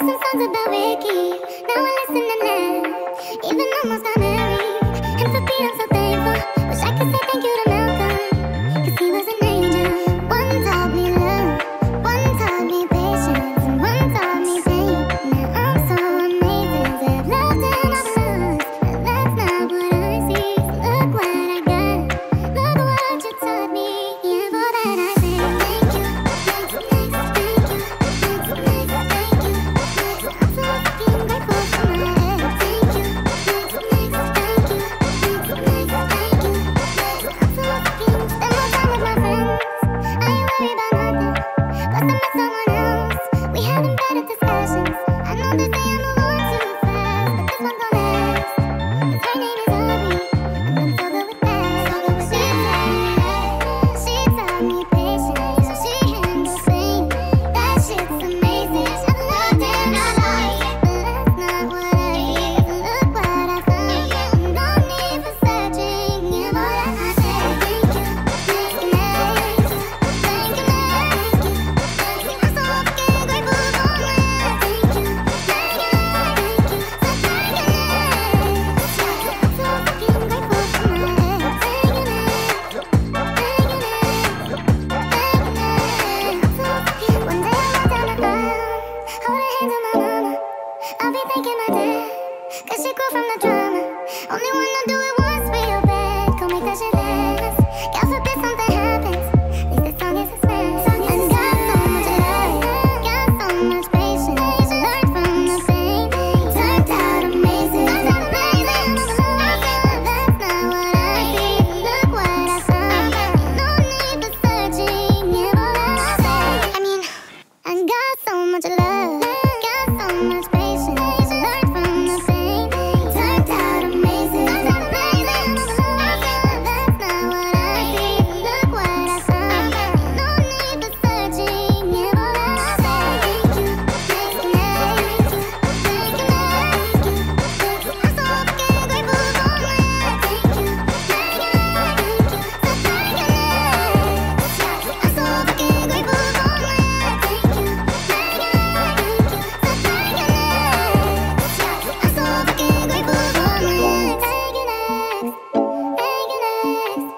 some songs about Ricky. Now I listen and laugh. Even almost got married. And for Pete, I'm so thankful. Wish I could say thank you to Malcolm, 'cause he was an angel. One taught me love, one taught me patience, and one taught me pain. Now I'm so amazing to have loved and I've lost. But that's not what I see. So look what I got. Look what you taught me. Yeah, for that I say thank you. Thank you, thank you, thank you, thank you, thank you. I'm so fucking grateful for my head. Thank you, thank you, thank you, thank you, thank you, thank you. I'm so fucking spend more time with my friends. I ain't worried about nothing. Plus I met someone else. We having better discussions. I know they say I move on too fast, but this one gon' last. 'Cause her name is Aubrey, and I'm so good with that. She taught me patience, so she handles pain. That shit's amazing. I loved and I like it, but that's not what I hear. So look what I found. No need for searching. Yeah, boy, I say thank you, thank you, thank you, thank you, thank you. I'm so fucking grateful for my life. Thank you, thank you, thank you, so thank you. I'm so fucking grateful for my life. Thank you, thank you, thank you, thank you. I'm so fucking. One day I'll lie down and cry, hold her hands on my mama. I'll be thanking my dad, 'cause she grew from the drama. Only wanna do it once real bad, gon' make that shit last. God forbid something happens, at least this song is a smash. And got so much love, got so much patience, learned from the pain, turned out amazing. That's not what I see. Look what I found. No need for searching. Yeah, what I say. I mean, I got so much love, got so much patience, learned from the pain, turned out amazing. That's not what I see. Look what I found. No need for searching. Yeah, what I say. Thank you, thank you, thank you, thank you, thank you. I'm so fucking grateful for my life. Thank you, thank you, thank you, so thank you. I'm so fucking grateful for my life. Thank you, thank you, thank you, so thank you. I'm so fucking grateful for my life. Thank you, next, thank you, next.